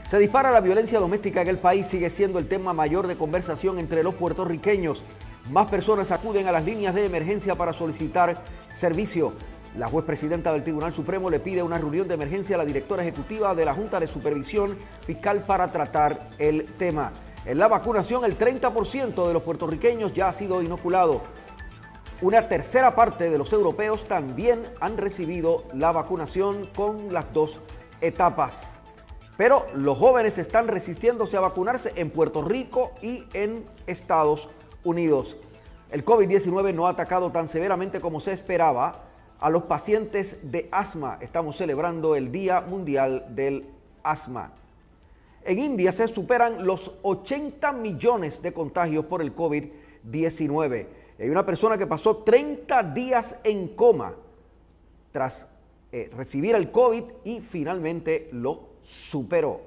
Se dispara la violencia doméstica en el país, sigue siendo el tema mayor de conversación entre los puertorriqueños. Más personas acuden a las líneas de emergencia para solicitar servicio. La juez presidenta del Tribunal Supremo le pide una reunión de emergencia a la directora ejecutiva de la Junta de Supervisión Fiscal para tratar el tema. En la vacunación, el 30% de los puertorriqueños ya ha sido inoculado. Una tercera parte de los europeos también han recibido la vacunación con las dos etapas. Pero los jóvenes están resistiéndose a vacunarse en Puerto Rico y en Estados Unidos. El COVID-19 no ha atacado tan severamente como se esperaba a los pacientes de asma. Estamos celebrando el Día Mundial del Asma. En India se superan los 80 millones de contagios por el COVID-19. Hay una persona que pasó 30 días en coma tras recibir el COVID y finalmente lo superó.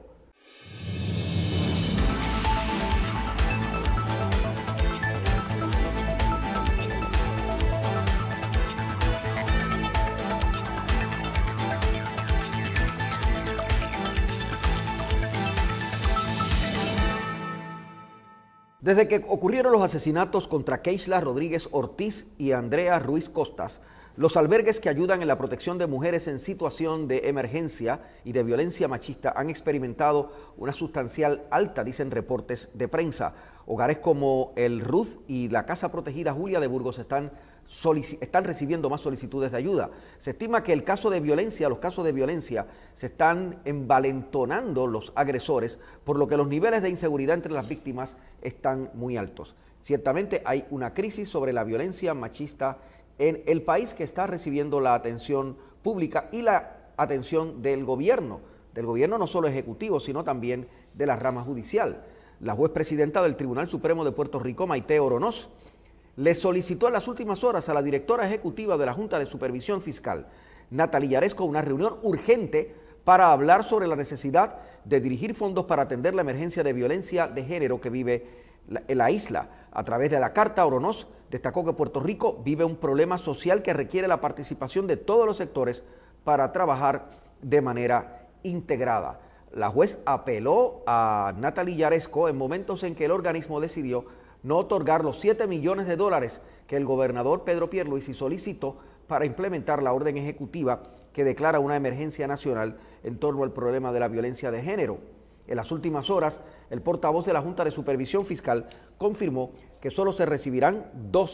Desde que ocurrieron los asesinatos contra Keishla Rodríguez Ortiz y Andrea Ruiz Costas, los albergues que ayudan en la protección de mujeres en situación de emergencia y de violencia machista han experimentado una sustancial alta, dicen reportes de prensa. Hogares como el Ruth y la Casa Protegida Julia de Burgos están recibiendo más solicitudes de ayuda. Se estima que los casos de violencia se están envalentonando los agresores, por lo que los niveles de inseguridad entre las víctimas están muy altos. Ciertamente hay una crisis sobre la violencia machista en el país que está recibiendo la atención pública y la atención del gobierno no solo ejecutivo, sino también de la rama judicial. La juez presidenta del Tribunal Supremo de Puerto Rico, Maite Oronoz, le solicitó en las últimas horas a la directora ejecutiva de la Junta de Supervisión Fiscal, Natalie Yaresco, una reunión urgente para hablar sobre la necesidad de dirigir fondos para atender la emergencia de violencia de género que vive la isla. A través de la carta, Oronoz destacó que Puerto Rico vive un problema social que requiere la participación de todos los sectores para trabajar de manera integrada. La juez apeló a Natalie Yaresco en momentos en que el organismo decidió no otorgar los 7 millones de dólares que el gobernador Pedro Pierluisi solicitó para implementar la orden ejecutiva que declara una emergencia nacional en torno al problema de la violencia de género. En las últimas horas, el portavoz de la Junta de Supervisión Fiscal confirmó que solo se recibirán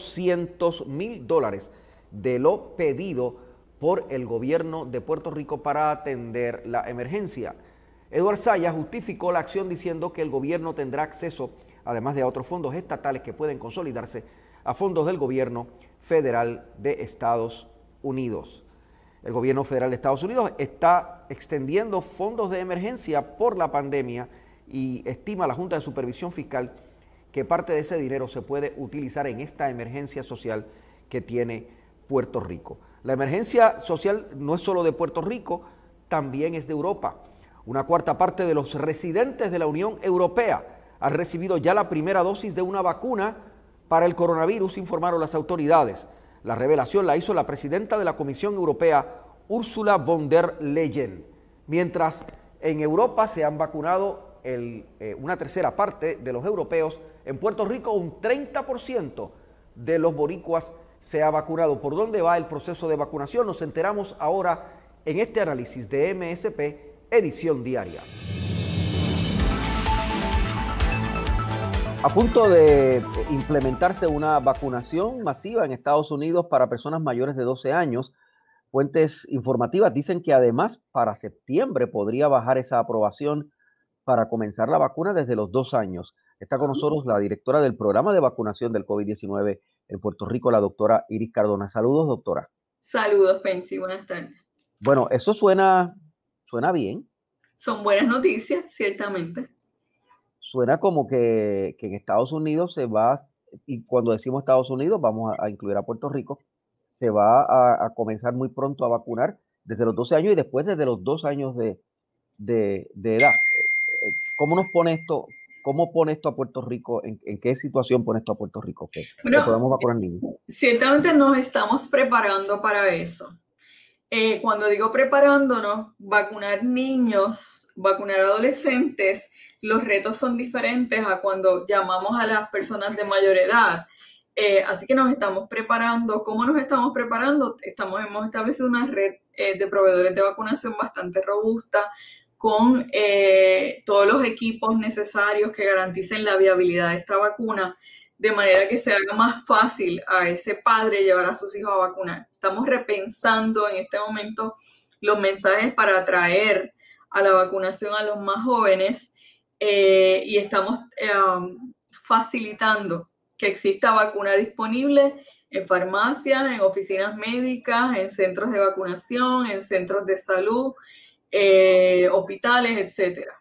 $200,000 de lo pedido por el gobierno de Puerto Rico para atender la emergencia. Eduard Saya justificó la acción diciendo que el gobierno tendrá acceso, además de a otros fondos estatales que pueden consolidarse, a fondos del gobierno federal de Estados Unidos. El gobierno federal de Estados Unidos está extendiendo fondos de emergencia por la pandemia y estima la Junta de Supervisión Fiscal que parte de ese dinero se puede utilizar en esta emergencia social que tiene Puerto Rico. La emergencia social no es solo de Puerto Rico, también es de Europa. Una cuarta parte de los residentes de la Unión Europea han recibido ya la primera dosis de una vacuna para el coronavirus, informaron las autoridades. La revelación la hizo la presidenta de la Comisión Europea, Ursula von der Leyen. Mientras en Europa se han vacunado una tercera parte de los europeos, en Puerto Rico un 30% de los boricuas se ha vacunado. ¿Por dónde va el proceso de vacunación? Nos enteramos ahora en este análisis de MSP, edición diaria. A punto de implementarse una vacunación masiva en Estados Unidos para personas mayores de 12 años. Fuentes informativas dicen que además para septiembre podría bajar esa aprobación para comenzar la vacuna desde los 2 años. Está con nosotros la directora del programa de vacunación del COVID-19 en Puerto Rico, la doctora Iris Cardona. Saludos, doctora. Saludos, Penchi. Buenas tardes. Bueno, eso suena bien. Son buenas noticias, ciertamente. Suena como que en Estados Unidos se va, y cuando decimos Estados Unidos vamos a incluir a Puerto Rico, se va a comenzar muy pronto a vacunar desde los 12 años y después desde los 2 años de edad. ¿Cómo nos pone esto? ¿Cómo pone esto a Puerto Rico? ¿En qué situación pone esto a Puerto Rico? Que podemos vacunar niños. Ciertamente nos estamos preparando para eso. Cuando digo preparándonos, vacunar niños, vacunar adolescentes, los retos son diferentes a cuando llamamos a las personas de mayor edad. Así que nos estamos preparando. ¿Cómo nos estamos preparando? Hemos establecido una red de proveedores de vacunación bastante robusta con todos los equipos necesarios que garanticen la viabilidad de esta vacuna, de manera que se haga más fácil a ese padre llevar a sus hijos a vacunar. Estamos repensando en este momento los mensajes para atraer a la vacunación a los más jóvenes y estamos facilitando que exista vacuna disponible en farmacias, en oficinas médicas, en centros de vacunación, en centros de salud, hospitales, etcétera.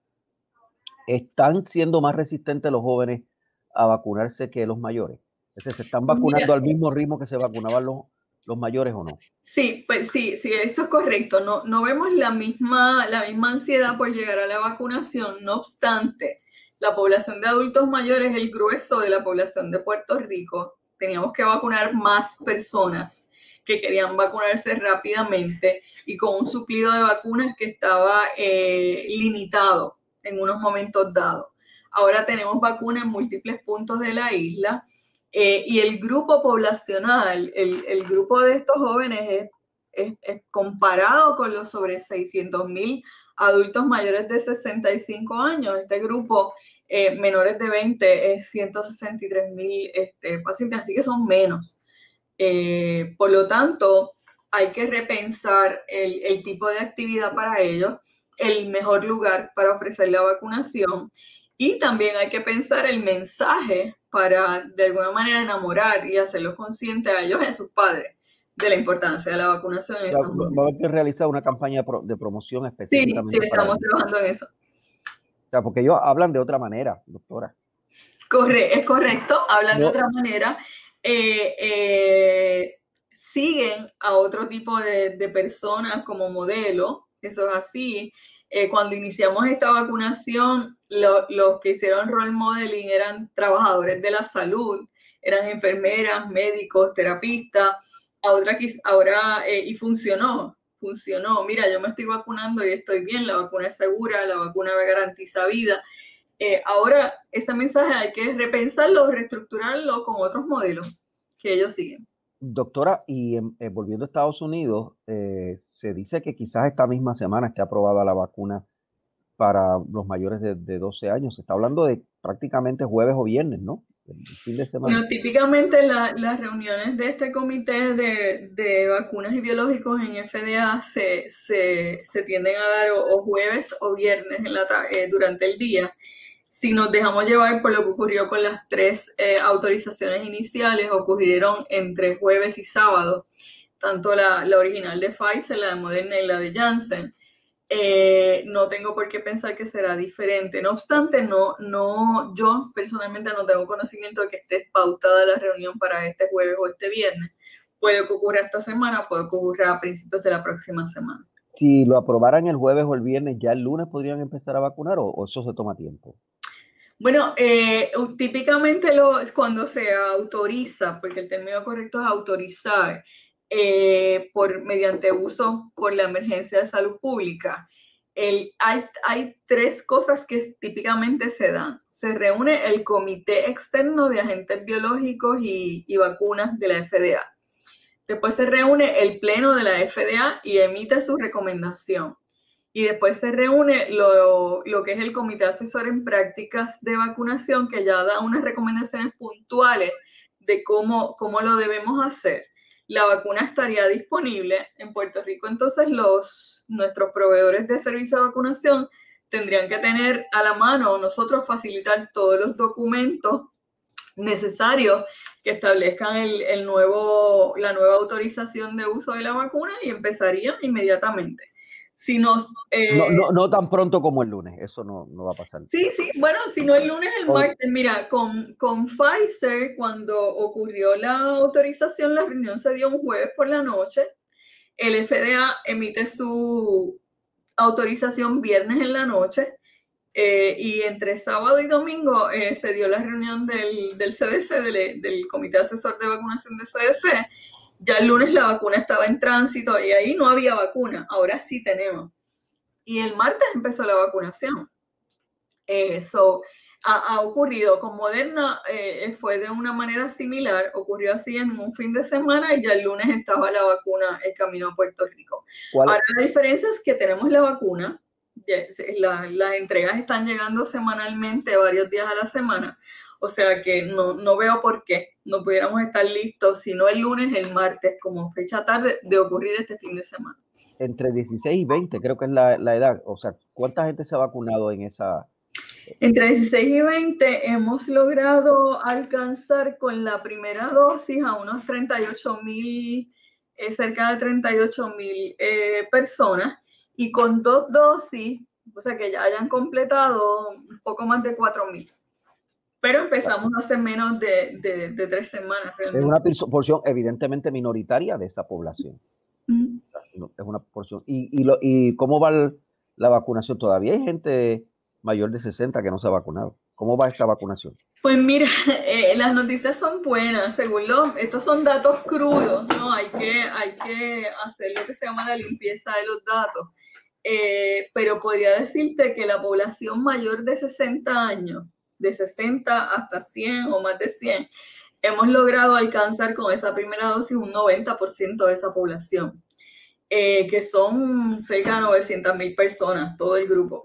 ¿Están siendo más resistentes los jóvenes a vacunarse que los mayores? ¿Se están vacunando al mismo ritmo que se vacunaban los mayores o no? Sí, pues sí, eso es correcto. No vemos la misma ansiedad por llegar a la vacunación. No obstante, la población de adultos mayores es el grueso de la población de Puerto Rico. Teníamos que vacunar más personas que querían vacunarse rápidamente y con un suplido de vacunas que estaba limitado en unos momentos dados. Ahora tenemos vacunas en múltiples puntos de la isla. Y el grupo poblacional, el grupo de estos jóvenes es comparado con los sobre 600,000 adultos mayores de 65 años. Este grupo menores de 20 es 163,000 pacientes, así que son menos. Por lo tanto, hay que repensar el tipo de actividad para ellos, el mejor lugar para ofrecer la vacunación. Y también hay que pensar el mensaje para, de alguna manera, enamorar y hacerlos conscientes a ellos y a sus padres de la importancia de la vacunación. Va a haber que realizar una campaña de promoción específicamente. Sí, estamos trabajando en eso. O sea, porque ellos hablan de otra manera, doctora. Es correcto, hablan de otra manera. Siguen a otro tipo de personas como modelo, eso es así. Cuando iniciamos esta vacunación, los que hicieron role modeling eran trabajadores de la salud, eran enfermeras, médicos, terapistas, y funcionó. Mira, yo me estoy vacunando y estoy bien, la vacuna es segura, la vacuna me garantiza vida. Ahora, ese mensaje hay que repensarlo, reestructurarlo con otros modelos que ellos siguen. Doctora, y volviendo a Estados Unidos, se dice que quizás esta misma semana esté aprobada la vacuna para los mayores de 12 años. Se está hablando de prácticamente jueves o viernes, ¿no? El fin de semana. Bueno, típicamente las reuniones de este comité de vacunas y biológicos en FDA se tienden a dar o jueves o viernes durante el día. Si nos dejamos llevar por lo que ocurrió con las 3 autorizaciones iniciales, ocurrieron entre jueves y sábado, tanto la original de Pfizer, la de Moderna y la de Janssen. No tengo por qué pensar que será diferente. No obstante, yo personalmente no tengo conocimiento de que esté pautada la reunión para este jueves o este viernes. Puede que ocurra esta semana, puede que ocurra a principios de la próxima semana. Si lo aprobaran el jueves o el viernes, ¿ya el lunes podrían empezar a vacunar o eso se toma tiempo? Bueno, típicamente cuando se autoriza, porque el término correcto es autorizar, mediante uso por la emergencia de salud pública, hay 3 cosas que típicamente se dan. Se reúne el Comité Externo de Agentes Biológicos y Vacunas de la FDA. Después se reúne el Pleno de la FDA y emite su recomendación. Y después se reúne lo que es el Comité Asesor en Prácticas de Vacunación, que ya da unas recomendaciones puntuales de cómo lo debemos hacer. La vacuna estaría disponible en Puerto Rico, entonces nuestros proveedores de servicio de vacunación tendrían que tener a la mano, nosotros facilitar todos los documentos necesarios que establezcan la nueva autorización de uso de la vacuna y empezaría inmediatamente. Si no tan pronto como el lunes, eso no va a pasar. Sí, bueno, si no el lunes, el martes. Mira, con Pfizer, cuando ocurrió la autorización, la reunión se dio un jueves por la noche. El FDA emite su autorización viernes en la noche y entre sábado y domingo se dio la reunión del CDC, del Comité Asesor de Vacunación de CDC, Ya el lunes la vacuna estaba en tránsito y ahí no había vacuna, ahora sí tenemos. Y el martes empezó la vacunación. Eso ha ocurrido con Moderna, fue de una manera similar, ocurrió así en un fin de semana y ya el lunes estaba la vacuna en camino a Puerto Rico. Ahora la diferencia es que tenemos la vacuna, las entregas están llegando semanalmente, varios días a la semana, o sea que no veo por qué no pudiéramos estar listos, sino el lunes, el martes, como fecha tarde de ocurrir este fin de semana. Entre 16 y 20 creo que es la edad, o sea, ¿cuánta gente se ha vacunado en esa? Entre 16 y 20 hemos logrado alcanzar con la primera dosis a unos 38,000, cerca de 38,000 personas, y con 2 dosis, o sea que ya hayan completado un poco más de 4,000. Pero empezamos hace menos de 3 semanas. Realmente. Es una porción evidentemente minoritaria de esa población. Es una porción. ¿Y cómo va la vacunación? Todavía hay gente mayor de 60 que no se ha vacunado. ¿Cómo va esa vacunación? Pues mira, las noticias son buenas, según estos son datos crudos, ¿no? Hay que hacer lo que se llama la limpieza de los datos. Pero podría decirte que la población mayor de 60 años, de 60 hasta 100 o más de 100, hemos logrado alcanzar con esa primera dosis un 90% de esa población, que son cerca de 900,000 personas, todo el grupo.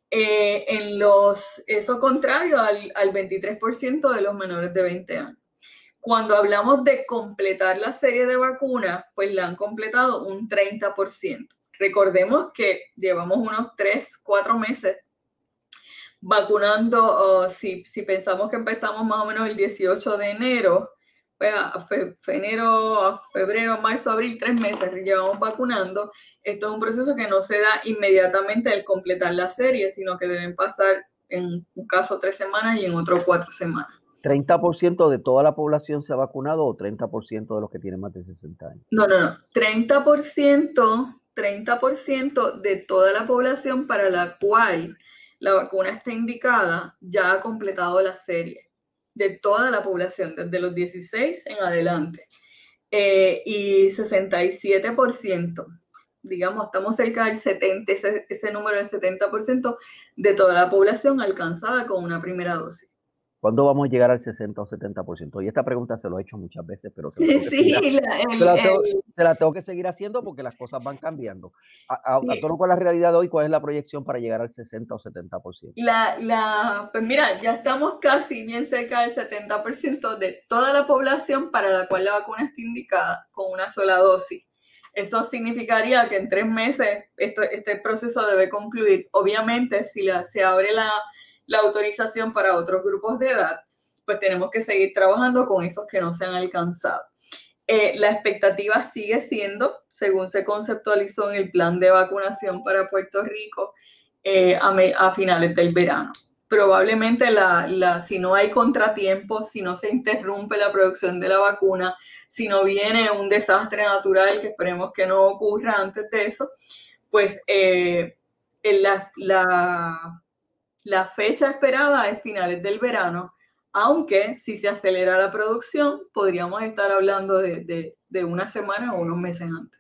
Eso contrario al 23% de los menores de 20 años. Cuando hablamos de completar la serie de vacunas, pues la han completado un 30%. Recordemos que llevamos unos 3, 4 meses vacunando. Si pensamos que empezamos más o menos el 18 de enero, pues a febrero, marzo, abril, 3 meses llevamos vacunando. Esto es un proceso que no se da inmediatamente al completar la serie, sino que deben pasar en un caso 3 semanas y en otro 4 semanas. ¿30% de toda la población se ha vacunado o 30% de los que tienen más de 60 años? No. 30% de toda la población para la cual la vacuna está indicada ya ha completado la serie, de toda la población, desde los 16 en adelante. Y 67%, digamos, estamos cerca del 70%, ese número del 70% de toda la población alcanzada con una primera dosis. ¿Cuándo vamos a llegar al 60 o 70%? Y esta pregunta se lo he hecho muchas veces, pero se la tengo que seguir haciendo porque las cosas van cambiando. A tono con la realidad de hoy, ¿cuál es la proyección para llegar al 60 o 70%? Pues mira, ya estamos casi bien cerca del 70% de toda la población para la cual la vacuna está indicada con una sola dosis. Eso significaría que en 3 meses este proceso debe concluir. Obviamente, si se abre la autorización para otros grupos de edad, pues tenemos que seguir trabajando con esos que no se han alcanzado. La expectativa sigue siendo, según se conceptualizó en el plan de vacunación para Puerto Rico, a finales del verano. Probablemente si no hay contratiempos, si no se interrumpe la producción de la vacuna, si no viene un desastre natural, que esperemos que no ocurra antes de eso, pues la fecha esperada es finales del verano, aunque si se acelera la producción, podríamos estar hablando de una semana o unos meses antes.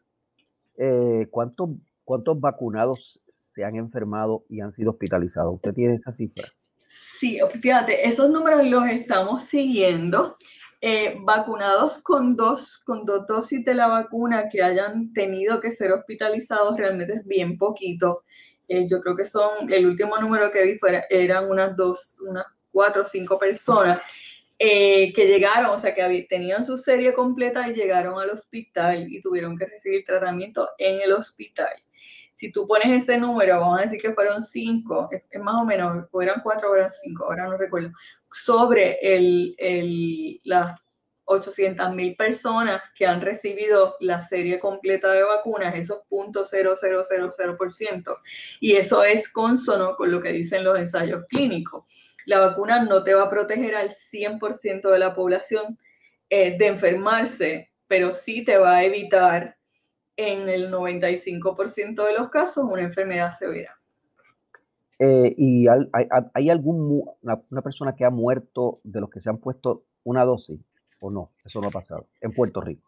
¿Cuántos vacunados se han enfermado y han sido hospitalizados? ¿Usted tiene esa cifra? Sí, fíjate, esos números los estamos siguiendo. Vacunados con dos dosis de la vacuna que hayan tenido que ser hospitalizados realmente es bien poquito. Yo creo que el último número que vi eran unas 4 o 5 personas que llegaron, o sea, que tenían su serie completa y llegaron al hospital y tuvieron que recibir tratamiento en el hospital. Si tú pones ese número, vamos a decir que fueron 5, es más o menos, o eran 4 o eran 5, ahora no recuerdo, sobre las 800,000 personas que han recibido la serie completa de vacunas, esos 0.0000%, y eso es consono con lo que dicen los ensayos clínicos. La vacuna no te va a proteger al 100% de la población de enfermarse, pero sí te va a evitar en el 95% de los casos una enfermedad severa. ¿Y hay una persona que ha muerto de los que se han puesto una dosis o no? Eso no ha pasado en Puerto Rico.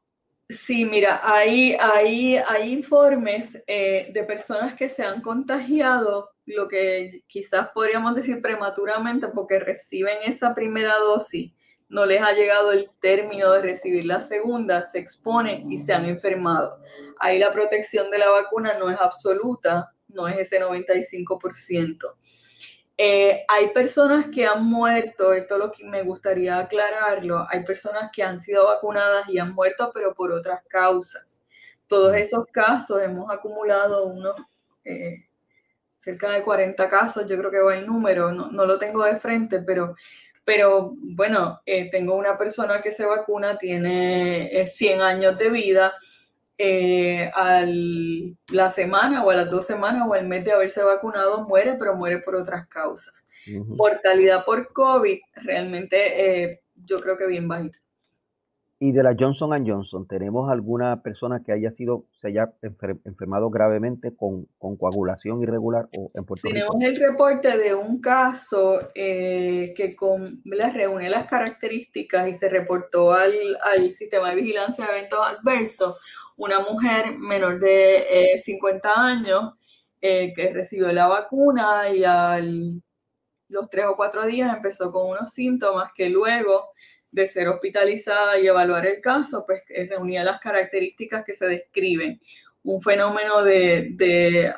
Sí, mira, hay informes de personas que se han contagiado, lo que quizás podríamos decir prematuramente porque reciben esa primera dosis, no les ha llegado el término de recibir la segunda, se exponen y se han enfermado. Ahí la protección de la vacuna no es absoluta, no es ese 95%. Hay personas que han muerto, esto es lo que me gustaría aclararlo, hay personas que han sido vacunadas y han muerto, pero por otras causas. Todos esos casos hemos acumulado unos cerca de 40 casos, yo creo que va el número, no lo tengo de frente, pero bueno, tengo una persona que se vacuna, tiene 100 años de vida. A la semana o a las 2 semanas o al mes de haberse vacunado muere, pero muere por otras causas. Mortalidad por COVID realmente yo creo que bien bajita. Y de la Johnson & Johnson, ¿tenemos alguna persona que se haya enfermado gravemente con coagulación irregular en Puerto Rico? Tenemos el reporte de un caso que reúne las características y se reportó al sistema de vigilancia de eventos adversos. Una mujer menor de 50 años que recibió la vacuna y los 3 o 4 días empezó con unos síntomas que luego de ser hospitalizada y evaluar el caso, pues reunía las características que se describen. Un fenómeno de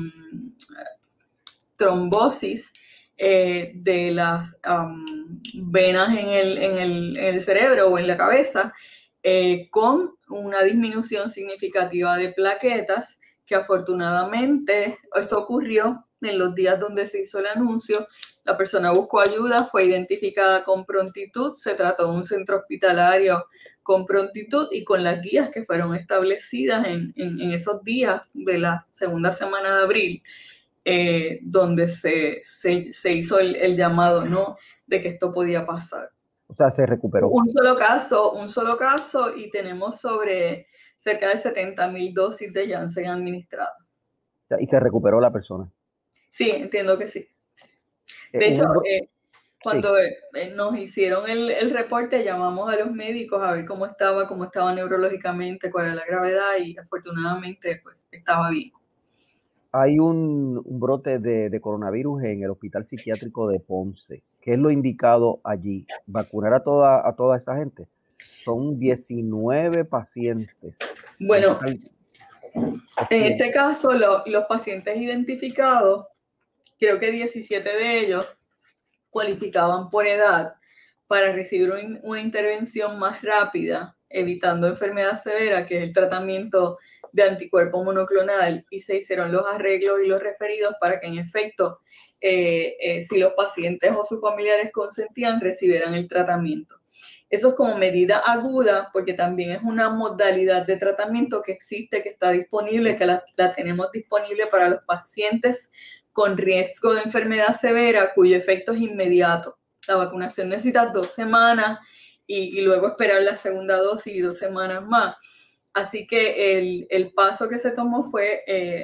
trombosis de las venas en el cerebro o en la cabeza, con una disminución significativa de plaquetas, que afortunadamente eso ocurrió en los días donde se hizo el anuncio. La persona buscó ayuda, fue identificada con prontitud, se trató de un centro hospitalario con prontitud y con las guías que fueron establecidas en esos días de la segunda semana de abril, donde se hizo el llamado, ¿no?, de que esto podía pasar. O sea, se recuperó. Un solo caso y tenemos sobre cerca de 70,000 dosis de Janssen administradas. ¿Y se recuperó la persona? Sí, entiendo que sí. De hecho, cuando nos hicieron el reporte, llamamos a los médicos a ver cómo estaba neurológicamente, cuál era la gravedad, y afortunadamente pues, estaba bien. Hay un brote de coronavirus en el Hospital Psiquiátrico de Ponce. ¿Qué es lo indicado allí? ¿Vacunar a toda esa gente? Son 19 pacientes. Bueno, en este caso, los pacientes identificados, creo que 17 de ellos cualificaban por edad para recibir una intervención más rápida, evitando enfermedad severa, que es el tratamiento de anticuerpo monoclonal, y se hicieron los arreglos y los referidos para que en efecto, si los pacientes o sus familiares consentían, recibieran el tratamiento. Eso es como medida aguda, porque también es una modalidad de tratamiento que existe, que está disponible, que la tenemos disponible para los pacientes con riesgo de enfermedad severa, cuyo efecto es inmediato. La vacunación necesita 2 semanas y luego esperar la segunda dosis y 2 semanas más. Así que el paso que se tomó fue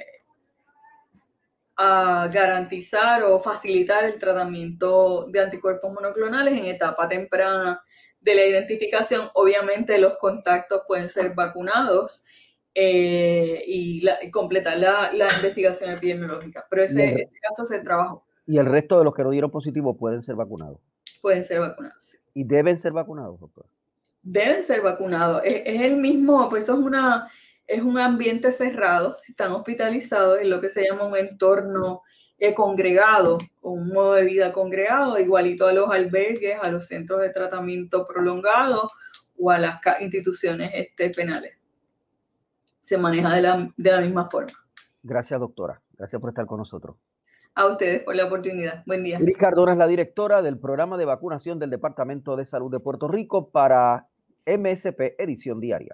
a garantizar o facilitar el tratamiento de anticuerpos monoclonales en etapa temprana de la identificación. Obviamente los contactos pueden ser vacunados y completar la investigación epidemiológica, pero ese caso se trabajó. ¿Y el resto de los que no dieron positivo pueden ser vacunados? Pueden ser vacunados, sí. ¿Y deben ser vacunados, doctor? Deben ser vacunados. Es el mismo, pues eso es un ambiente cerrado. Si están hospitalizados, es lo que se llama un entorno congregado, un modo de vida congregado, igualito a los albergues, a los centros de tratamiento prolongado o a las instituciones penales. Se maneja de la misma forma. Gracias, doctora. Gracias por estar con nosotros. A ustedes por la oportunidad. Buen día. Iris Cardona es la directora del programa de vacunación del Departamento de Salud de Puerto Rico para MSP Edición Diaria.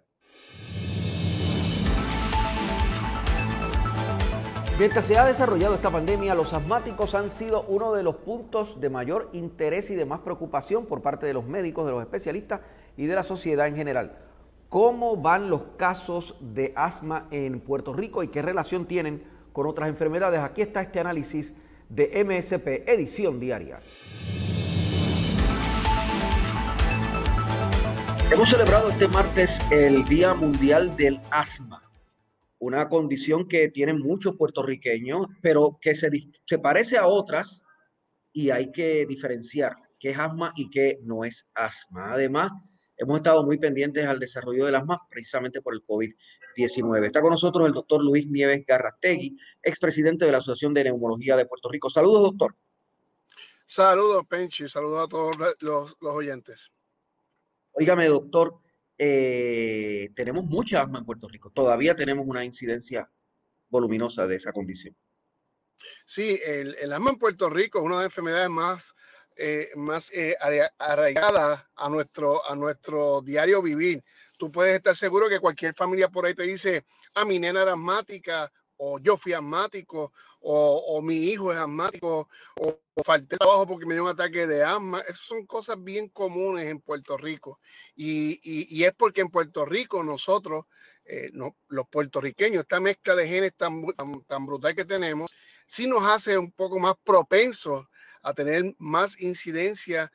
Mientras se ha desarrollado esta pandemia, los asmáticos han sido uno de los puntos de mayor interés y de más preocupación por parte de los médicos, de los especialistas y de la sociedad en general. ¿Cómo van los casos de asma en Puerto Rico y qué relación tienen con otras enfermedades? Aquí está este análisis de MSP Edición Diaria. Hemos celebrado este martes el Día Mundial del Asma, una condición que tienen muchos puertorriqueños, pero que se parece a otras y hay que diferenciar qué es asma y qué no es asma. Además, hemos estado muy pendientes al desarrollo del asma precisamente por el COVID-19. Está con nosotros el doctor Luis Nieves Garrastegui, expresidente de la Asociación de Neumología de Puerto Rico. Saludos, doctor. Saludos, Penchi. Saludos a todos los oyentes. Óigame, doctor, tenemos mucha asma en Puerto Rico. Todavía tenemos una incidencia voluminosa de esa condición. Sí, el asma en Puerto Rico es una de las enfermedades más arraigada a nuestro diario vivir. Tú puedes estar seguro que cualquier familia por ahí te dice, mi nena era asmática, o yo fui asmático, o mi hijo es asmático, o falté trabajo porque me dio un ataque de asma. Esas son cosas bien comunes en Puerto Rico. Y es porque en Puerto Rico nosotros, los puertorriqueños, esta mezcla de genes tan brutal que tenemos, sí nos hace un poco más propensos a tener más incidencia,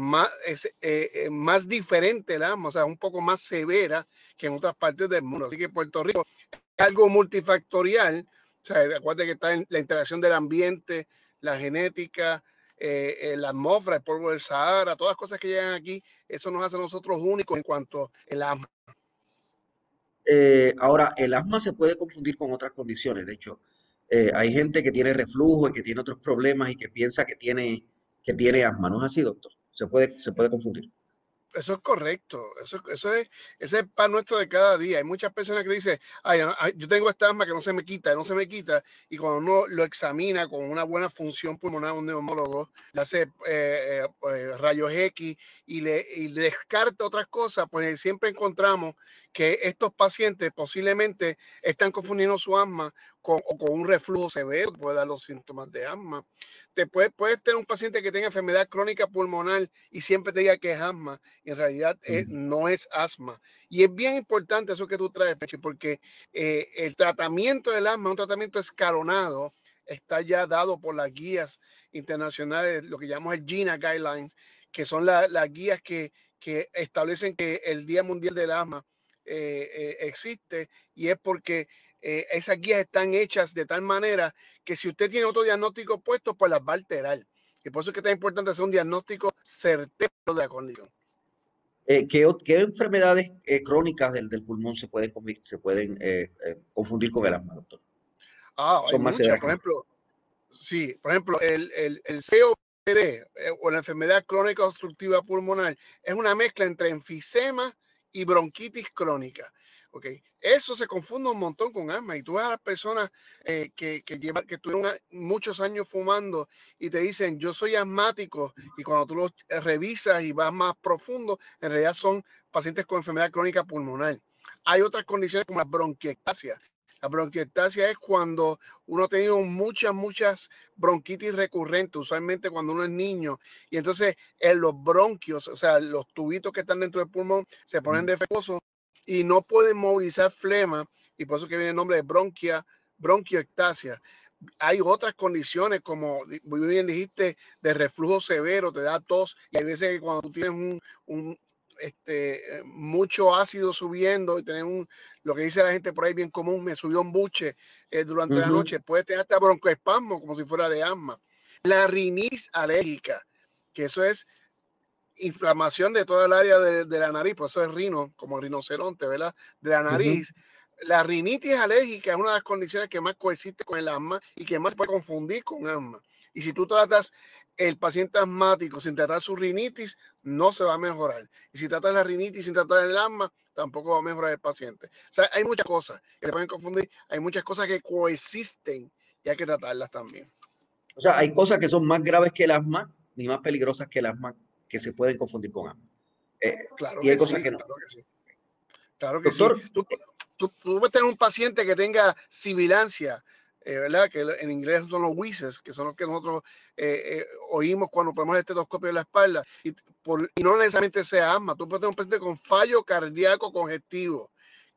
más diferente el asma, o sea, un poco más severa que en otras partes del mundo. Así que Puerto Rico es algo multifactorial. O sea, acuérdate que está en la interacción del ambiente, la genética, la atmósfera, el polvo del Sahara, todas las cosas que llegan aquí. Eso nos hace a nosotros únicos en cuanto al asma. Ahora, el asma se puede confundir con otras condiciones. De hecho, hay gente que tiene reflujo y que tiene otros problemas y que piensa que tiene asma. ¿No es así, doctor? Se puede confundir. Eso es correcto, ese es el pan nuestro de cada día. Hay muchas personas que dicen, yo tengo esta asma que no se me quita, y cuando uno lo examina con una buena función pulmonar, un neumólogo le hace rayos X y le descarta otras cosas, pues siempre encontramos que estos pacientes posiblemente están confundiendo su asma con un reflujo severo, puede dar los síntomas de asma. Puedes tener un paciente que tenga enfermedad crónica pulmonar y siempre te diga que es asma, y en realidad no es asma. Y es bien importante eso que tú traes, Pechi, porque el tratamiento del asma es un tratamiento escalonado, está ya dado por las guías internacionales, lo que llamamos el GINA Guidelines, que son las guías que establecen que el Día Mundial del Asma existe, y es porque esas guías están hechas de tal manera que si usted tiene otro diagnóstico puesto, pues las va a alterar. Y por eso es que es tan importante hacer un diagnóstico certero de la condición. ¿Qué enfermedades crónicas del pulmón se pueden confundir con el asma, doctor? Hay muchas. Por ejemplo, el COPD o la enfermedad crónica obstructiva pulmonar es una mezcla entre enfisema y bronquitis crónica. Okay. Eso se confunde un montón con asma, y tú ves a las personas que tuvieron muchos años fumando y te dicen yo soy asmático, y cuando tú los revisas y vas más profundo, en realidad son pacientes con enfermedad crónica pulmonar. Hay otras condiciones como la bronquiectasia. La bronquiectasia es cuando uno ha tenido muchas bronquitis recurrentes, usualmente cuando uno es niño, y entonces en los bronquios, o sea, los tubitos que están dentro del pulmón se ponen defectuosos y no pueden movilizar flema, y por eso que viene el nombre de bronquiectasia. Hay otras condiciones, como muy bien dijiste, de reflujo severo, te da tos, y hay veces que cuando tú tienes mucho ácido subiendo y tener lo que dice la gente por ahí bien común, me subió un buche durante la noche, puede tener hasta broncoespasmo como si fuera de asma. La rinitis alérgica, que eso es inflamación de toda el área de la nariz, por eso es rino, como rinoceronte, ¿verdad? De la nariz. La rinitis alérgica es una de las condiciones que más coexiste con el asma y que más se puede confundir con asma. Y si tú tratas el paciente asmático sin tratar su rinitis, no se va a mejorar. Y si tratas la rinitis sin tratar el asma, tampoco va a mejorar el paciente. O sea, hay muchas cosas que se pueden confundir, hay muchas cosas que coexisten y hay que tratarlas también. O sea, hay cosas que son más graves que el asma ni más peligrosas que el asma que se pueden confundir con asma. Claro y hay que cosas sí, que no. claro que sí. Claro que Doctor, sí. Tú puedes tener un paciente que tenga sibilancia, ¿verdad? Que en inglés son los wheezes, que son los que nosotros oímos cuando ponemos el estetoscopio en la espalda, y no necesariamente sea asma. Tú puedes tener un paciente con fallo cardíaco congestivo,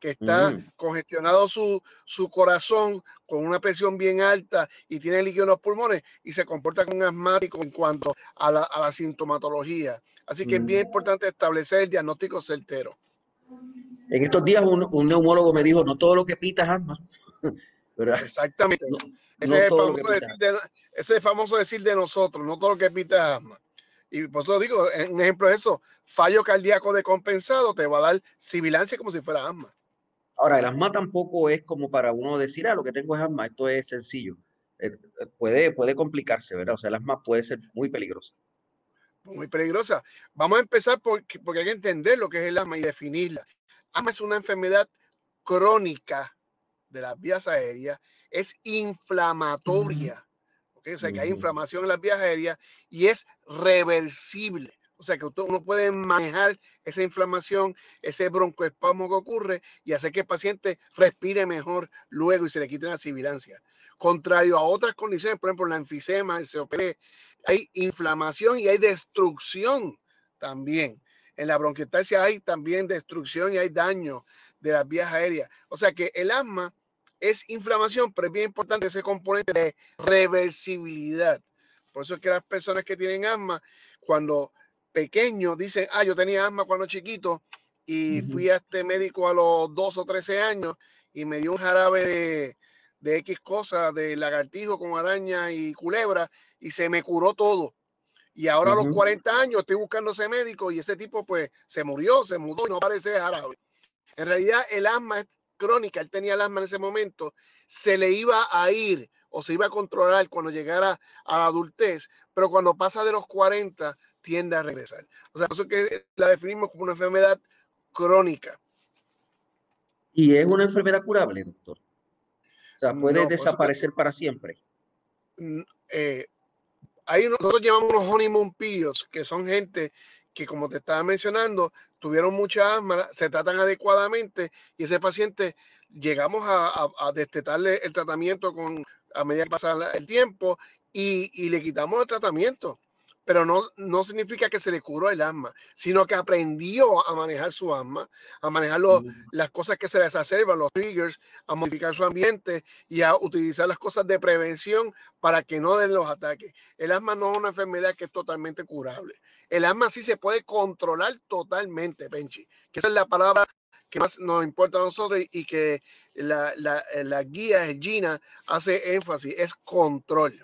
que está congestionado su corazón con una presión bien alta y tiene líquido en los pulmones y se comporta como un asmático en cuanto a la sintomatología. Así que es bien importante establecer el diagnóstico certero. En estos días un neumólogo me dijo, no todo lo que pita es asma. ¿Verdad? Exactamente. No, ese, no es todo lo que pita. ese es famoso decir de nosotros, no todo lo que pita es asma. Y por eso digo, un ejemplo de eso, fallo cardíaco descompensado te va a dar sibilancia como si fuera asma. Ahora, el asma tampoco es como para uno decir, lo que tengo es asma, esto es sencillo. Puede complicarse, ¿verdad? O sea, el asma puede ser muy peligrosa. Muy peligrosa. Vamos a empezar porque hay que entender lo que es el asma y definirla. Asma es una enfermedad crónica de las vías aéreas, es inflamatoria. ¿Okay? O sea, que hay inflamación en las vías aéreas y es reversible. O sea, que uno puede manejar esa inflamación, ese broncoespasmo que ocurre y hacer que el paciente respire mejor luego y se le quite la sibilancia. Contrario a otras condiciones, por ejemplo, la enfisema, el COPD, hay inflamación y hay destrucción también. En la bronquiectasia hay también destrucción y hay daño de las vías aéreas. O sea que el asma es inflamación, pero es bien importante ese componente de reversibilidad. Por eso es que las personas que tienen asma, cuando pequeños dicen, yo tenía asma cuando chiquito y fui a este médico a los 2 o 13 años y me dio un jarabe de X cosas, de lagartijo con araña y culebra y se me curó todo. Y ahora a los 40 años estoy buscando ese médico y ese tipo pues se murió, se mudó y no aparece jarabe. En realidad el asma es crónica, él tenía el asma en ese momento, se le iba a ir o se iba a controlar cuando llegara a la adultez, pero cuando pasa de los 40 tiende a regresar. O sea, eso que la definimos como una enfermedad crónica. ¿Y es una enfermedad curable, doctor? O sea, ¿puede No, desaparecer para siempre? Nosotros llamamos unos honeymoon periods, que son gente que, como te estaba mencionando, tuvieron mucha asma, se tratan adecuadamente y ese paciente llegamos a destetarle el tratamiento a medida que pasa el tiempo y le quitamos el tratamiento. Pero no significa que se le curó el asma, sino que aprendió a manejar su asma, a manejar las cosas que se les exacerban, los triggers, a modificar su ambiente y a utilizar las cosas de prevención para que no den los ataques. El asma no es una enfermedad que es totalmente curable. El asma sí se puede controlar totalmente, Penchi, que esa es la palabra que más nos importa a nosotros y que la guía Gina hace énfasis, es control.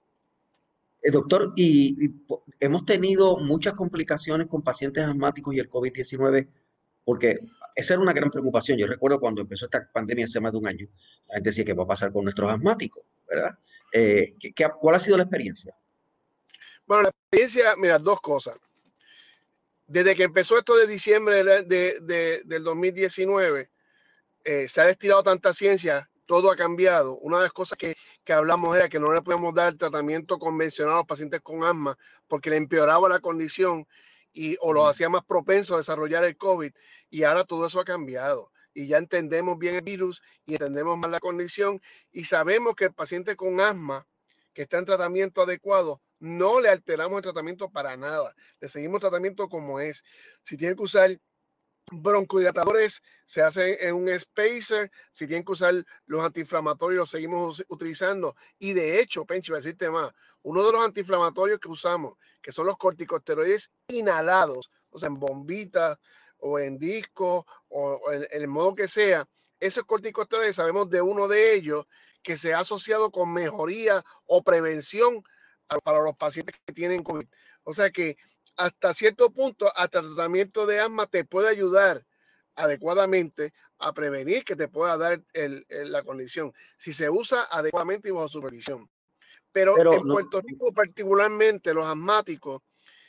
Doctor, hemos tenido muchas complicaciones con pacientes asmáticos y el COVID-19, porque esa era una gran preocupación. Yo recuerdo cuando empezó esta pandemia hace más de un año, la gente decía, ¿qué va a pasar con nuestros asmáticos? ¿Verdad? ¿Cuál ha sido la experiencia? Bueno, la experiencia, mira, dos cosas. Desde que empezó esto de diciembre del 2019, se ha destilado tanta ciencia, todo ha cambiado. Una de las cosas que hablamos era que no le podemos dar el tratamiento convencional a los pacientes con asma porque le empeoraba la condición o los hacía más propensos a desarrollar el COVID. Y ahora todo eso ha cambiado. Y ya entendemos bien el virus y entendemos más la condición y sabemos que el paciente con asma que está en tratamiento adecuado, no le alteramos el tratamiento para nada. Le seguimos el tratamiento como es. Si tiene que usar broncodilatadores, se hace en un spacer. Si tienen que usar los antiinflamatorios, los seguimos utilizando. Y de hecho, Penchi, voy a decirte más, uno de los antiinflamatorios que usamos, que son los corticosteroides inhalados, o sea, en bombitas o en disco o en el modo que sea, esos corticosteroides, sabemos de uno de ellos que se ha asociado con mejoría o prevención para los pacientes que tienen COVID. O sea que hasta cierto punto, hasta el tratamiento de asma te puede ayudar adecuadamente a prevenir que te pueda dar la condición, si se usa adecuadamente y bajo supervisión. Pero en Puerto Rico, particularmente los asmáticos,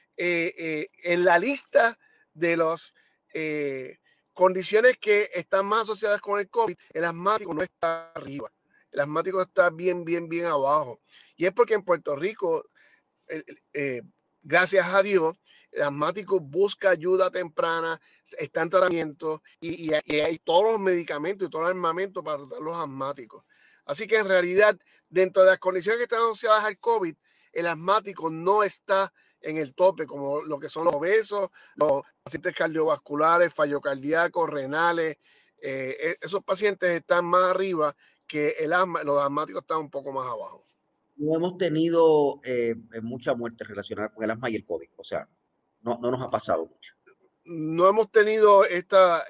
en la lista de las condiciones que están más asociadas con el COVID, el asmático no está arriba. El asmático está bien abajo. Y es porque en Puerto Rico, gracias a Dios, el asmático busca ayuda temprana, está en tratamiento y hay todos los medicamentos y todo el armamento para tratar los asmáticos. Así que en realidad, dentro de las condiciones que están asociadas al COVID, el asmático no está en el tope, como lo que son los obesos, los pacientes cardiovasculares, fallo cardíaco, renales, esos pacientes están más arriba que el asma, los asmáticos están un poco más abajo. No hemos tenido mucha muerte relacionada con el asma y el COVID, o sea, no nos ha pasado mucho. No hemos tenido esta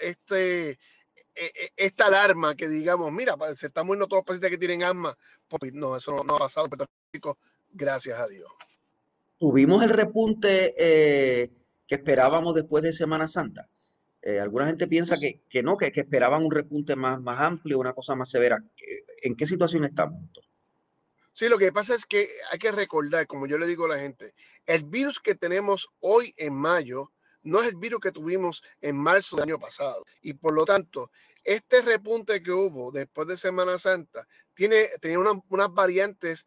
alarma que digamos, mira, se están muriendo todos los pacientes que tienen asma. No, eso no ha pasado en Puerto Rico, gracias a Dios. Tuvimos el repunte que esperábamos después de Semana Santa. Alguna gente piensa que no, que esperaban un repunte más amplio, una cosa más severa. ¿En qué situación estamos? Sí, lo que pasa es que hay que recordar, como yo le digo a la gente, el virus que tenemos hoy en mayo no es el virus que tuvimos en marzo del año pasado. Y por lo tanto, este repunte que hubo después de Semana Santa tenía unas variantes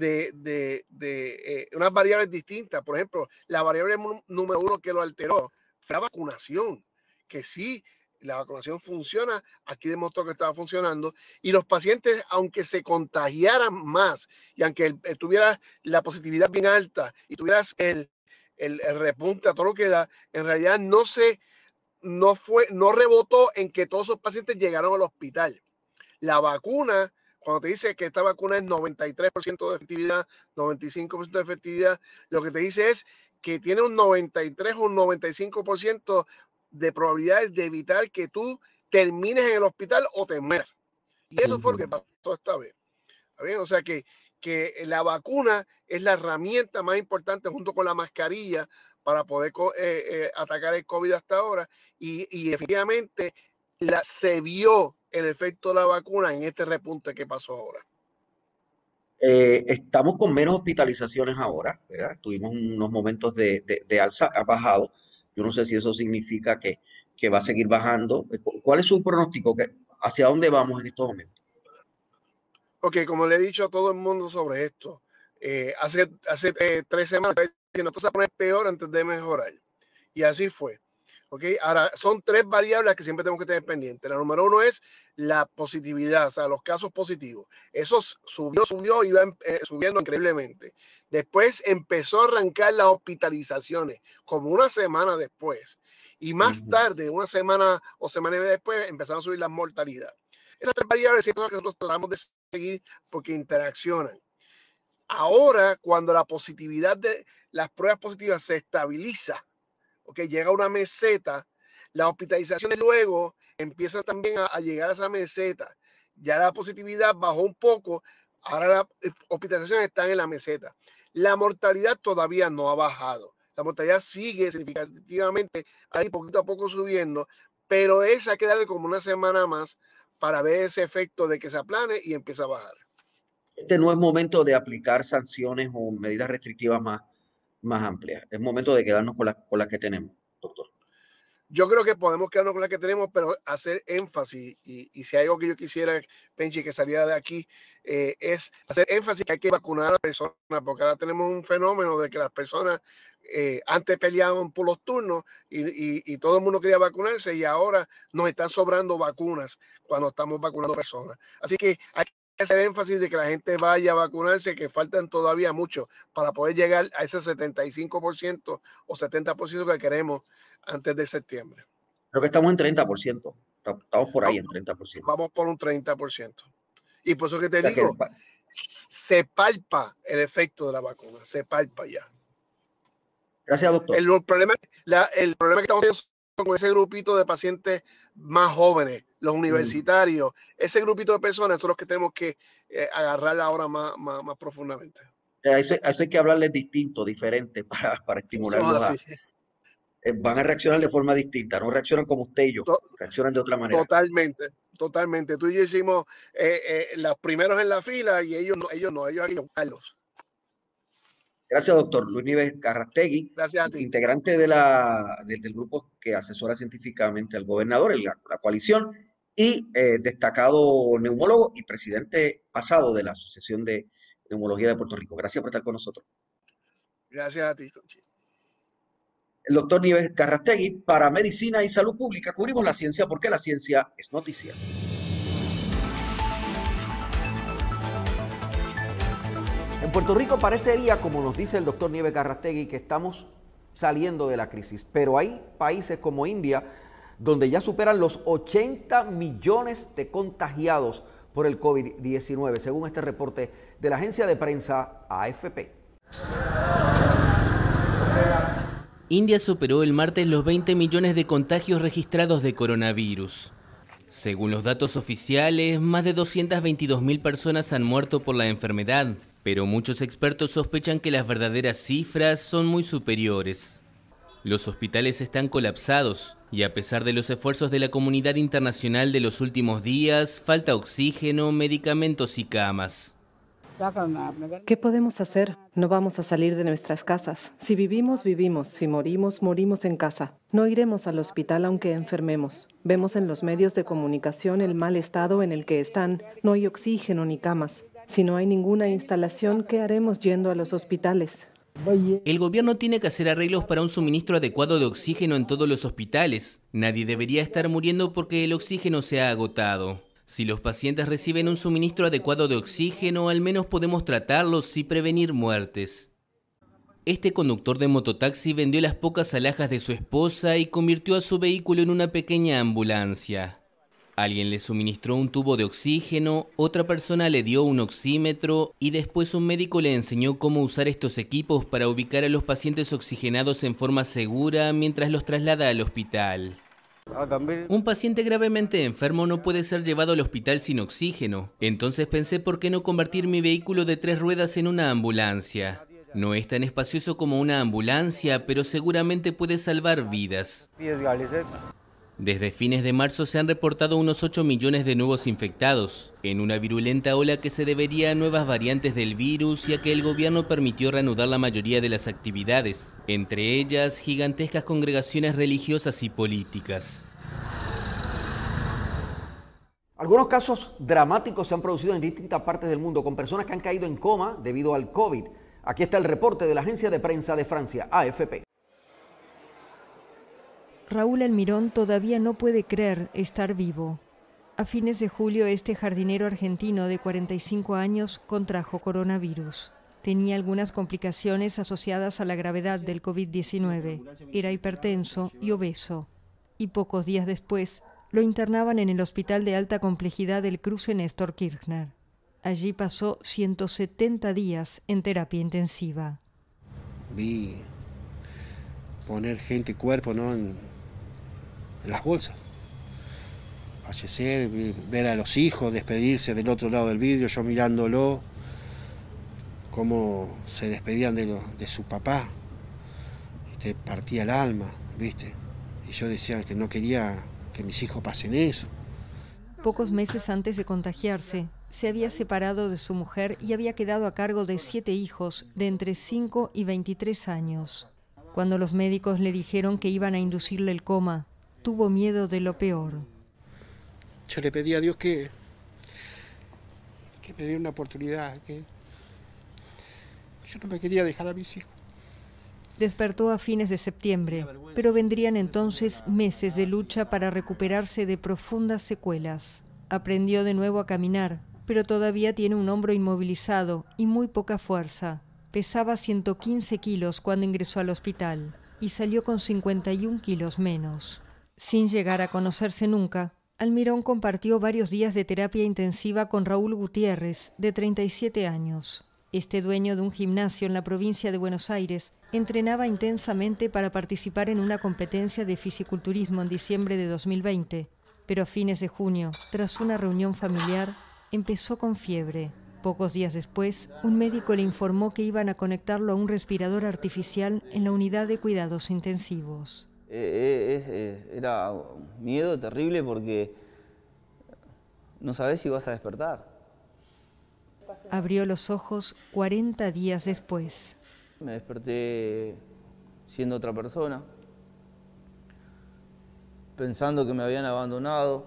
unas variables distintas. Por ejemplo, la variable número 1 que lo alteró fue la vacunación, que sí, la vacunación funciona, aquí demostró que estaba funcionando, y los pacientes, aunque se contagiaran más y aunque tuvieras la positividad bien alta y tuvieras el repunte a todo lo que da, en realidad no rebotó en que todos esos pacientes llegaron al hospital. La vacuna, cuando te dice que esta vacuna es 93% de efectividad, 95% de efectividad, lo que te dice es que tiene un 93 o un 95% de probabilidades de evitar que tú termines en el hospital o te mueras. Y eso fue lo que pasó esta vez. ¿Bien? O sea que la vacuna es la herramienta más importante junto con la mascarilla para poder atacar el COVID hasta ahora. Y efectivamente se vio el efecto de la vacuna en este repunte que pasó ahora. Estamos con menos hospitalizaciones ahora, ¿verdad? Tuvimos unos momentos de alza, ha bajado. Yo no sé si eso significa que va a seguir bajando. ¿Cuál es su pronóstico? ¿Hacia dónde vamos en estos momentos? Ok, como le he dicho a todo el mundo sobre esto, hace 3 semanas, si no te vas a poner peor antes de mejorar. Y así fue. Okay. Ahora, son 3 variables que siempre tenemos que tener pendientes. La número 1 es la positividad, o sea, los casos positivos. Eso subió, iba subiendo increíblemente. Después empezó a arrancar las hospitalizaciones, como una semana después. Y más tarde, una semana o semana y media después, empezaron a subir las mortalidades. Esas 3 variables son las que nosotros tratamos de seguir porque interaccionan. Ahora, cuando la positividad de las pruebas positivas se estabiliza, llega a una meseta, las hospitalizaciones luego empiezan también a llegar a esa meseta. Ya la positividad bajó un poco, ahora las hospitalizaciones están en la meseta. La mortalidad todavía no ha bajado. La mortalidad sigue significativamente ahí poquito a poco subiendo, pero esa hay que darle como una semana más para ver ese efecto de que se aplane y empieza a bajar. Este no es momento de aplicar sanciones o medidas restrictivas más amplias. Es momento de quedarnos con las que tenemos, doctor. Yo creo que podemos quedarnos con las que tenemos, pero hacer énfasis, y si hay algo que yo quisiera, Penchi, que saliera de aquí, es hacer énfasis que hay que vacunar a las personas, porque ahora tenemos un fenómeno de que las personas antes peleaban por los turnos y todo el mundo quería vacunarse y ahora nos están sobrando vacunas cuando estamos vacunando personas. Así que hay que hacer énfasis de que la gente vaya a vacunarse, que faltan todavía mucho para poder llegar a ese 75% o 70% que queremos antes de septiembre. Creo que estamos en 30%. Estamos por ahí en 30%. Vamos por un 30%. Y por eso que te digo, se palpa el efecto de la vacuna, se palpa ya. Gracias, doctor. El problema que estamos teniendo con ese grupito de pacientes más jóvenes, los universitarios, ese grupito de personas son los que tenemos que agarrar ahora más profundamente. A eso hay que hablarles distinto, diferente, para estimularlos van a reaccionar de forma distinta, no reaccionan como usted y yo, reaccionan de otra manera. Totalmente. Tú y yo hicimos los primeros en la fila y ellos hay que buscarlos. Gracias, doctor Luis Nieves Garrastegui, integrante del grupo que asesora científicamente al gobernador en la coalición y destacado neumólogo y presidente pasado de la Asociación de Neumología de Puerto Rico. Gracias por estar con nosotros. Gracias a ti, Conchi. El doctor Nieves Garrastegui, para Medicina y Salud Pública, cubrimos la ciencia porque la ciencia es noticia. En Puerto Rico parecería, como nos dice el doctor Nieves Garrastegui, que estamos saliendo de la crisis, pero hay países como India donde ya superan los 80 millones de contagiados por el COVID-19, según este reporte de la agencia de prensa AFP. India superó el martes los 20 millones de contagios registrados de coronavirus. Según los datos oficiales, más de 222.000 personas han muerto por la enfermedad, pero muchos expertos sospechan que las verdaderas cifras son muy superiores. Los hospitales están colapsados y a pesar de los esfuerzos de la comunidad internacional de los últimos días, falta oxígeno, medicamentos y camas. ¿Qué podemos hacer? No vamos a salir de nuestras casas. Si vivimos, vivimos. Si morimos, morimos en casa. No iremos al hospital aunque enfermemos. Vemos en los medios de comunicación el mal estado en el que están. No hay oxígeno ni camas. Si no hay ninguna instalación, ¿qué haremos yendo a los hospitales? El gobierno tiene que hacer arreglos para un suministro adecuado de oxígeno en todos los hospitales. Nadie debería estar muriendo porque el oxígeno se ha agotado. Si los pacientes reciben un suministro adecuado de oxígeno, al menos podemos tratarlos y prevenir muertes. Este conductor de mototaxi vendió las pocas alhajas de su esposa y convirtió a su vehículo en una pequeña ambulancia. Alguien le suministró un tubo de oxígeno, otra persona le dio un oxímetro y después un médico le enseñó cómo usar estos equipos para ubicar a los pacientes oxigenados en forma segura mientras los traslada al hospital. Un paciente gravemente enfermo no puede ser llevado al hospital sin oxígeno. Entonces pensé por qué no convertir mi vehículo de 3 ruedas en una ambulancia. No es tan espacioso como una ambulancia, pero seguramente puede salvar vidas. Desde fines de marzo se han reportado unos 8 millones de nuevos infectados, en una virulenta ola que se debería a nuevas variantes del virus y a que el gobierno permitió reanudar la mayoría de las actividades, entre ellas gigantescas congregaciones religiosas y políticas. Algunos casos dramáticos se han producido en distintas partes del mundo con personas que han caído en coma debido al COVID. Aquí está el reporte de la agencia de prensa de Francia, AFP. Raúl Almirón todavía no puede creer estar vivo. A fines de julio, este jardinero argentino de 45 años contrajo coronavirus. Tenía algunas complicaciones asociadas a la gravedad del COVID-19. Era hipertenso y obeso. Y pocos días después, lo internaban en el Hospital de Alta Complejidad del Cruce Néstor Kirchner. Allí pasó 170 días en terapia intensiva. Vi poner gente, cuerpo, ¿no?, en las bolsas, fallecer, ver a los hijos despedirse del otro lado del vidrio, yo mirándolo, cómo se despedían de su papá, partía el alma, ¿viste? Y yo decía que no quería que mis hijos pasen eso. Pocos meses antes de contagiarse, se había separado de su mujer y había quedado a cargo de 7 hijos de entre 5 y 23 años. Cuando los médicos le dijeron que iban a inducirle el coma, tuvo miedo de lo peor. Yo le pedí a Dios que me diera una oportunidad, que yo no me quería dejar a mis hijos. Despertó a fines de septiembre, pero vendrían entonces meses de lucha para recuperarse de profundas secuelas. Aprendió de nuevo a caminar, pero todavía tiene un hombro inmovilizado y muy poca fuerza. Pesaba 115 kilos cuando ingresó al hospital y salió con 51 kilos menos. Sin llegar a conocerse nunca, Almirón compartió varios días de terapia intensiva con Raúl Gutiérrez, de 37 años. Este dueño de un gimnasio en la provincia de Buenos Aires entrenaba intensamente para participar en una competencia de fisiculturismo en diciembre de 2020, pero a fines de junio, tras una reunión familiar, empezó con fiebre. Pocos días después, un médico le informó que iban a conectarlo a un respirador artificial en la unidad de cuidados intensivos. Era miedo terrible porque no sabes si vas a despertar. Abrió los ojos 40 días después. Me desperté siendo otra persona, pensando que me habían abandonado,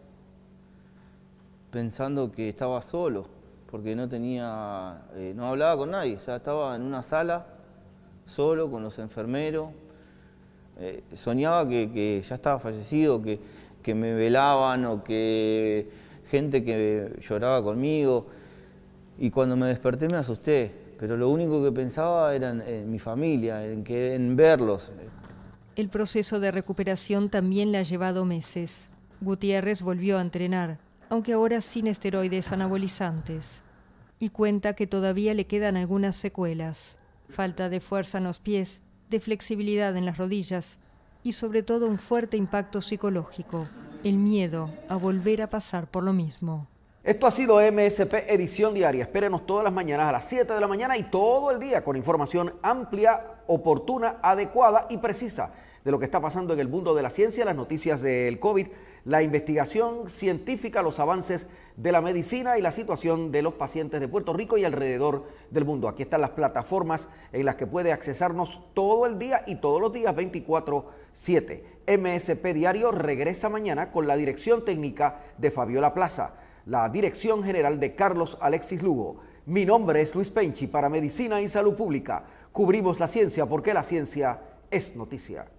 pensando que estaba solo, porque no hablaba con nadie, o sea, estaba en una sala, solo, con los enfermeros. Soñaba que ya estaba fallecido, que me velaban o que gente que lloraba conmigo. Y cuando me desperté me asusté, pero lo único que pensaba era en mi familia, en verlos. El proceso de recuperación también le ha llevado meses. Gutiérrez volvió a entrenar, aunque ahora sin esteroides anabolizantes. Y cuenta que todavía le quedan algunas secuelas. Falta de fuerza en los pies, de flexibilidad en las rodillas y sobre todo un fuerte impacto psicológico, el miedo a volver a pasar por lo mismo. Esto ha sido MSP Edición Diaria. Espérenos todas las mañanas a las 7 de la mañana y todo el día con información amplia, oportuna, adecuada y precisa de lo que está pasando en el mundo de la ciencia, las noticias del COVID, la investigación científica, los avances de la medicina y la situación de los pacientes de Puerto Rico y alrededor del mundo. Aquí están las plataformas en las que puede accesarnos todo el día y todos los días 24/7. MSP Diario regresa mañana con la dirección técnica de Fabiola Plaza, la dirección general de Carlos Alexis Lugo. Mi nombre es Luis Penchi para Medicina y Salud Pública. Cubrimos la ciencia porque la ciencia es noticia.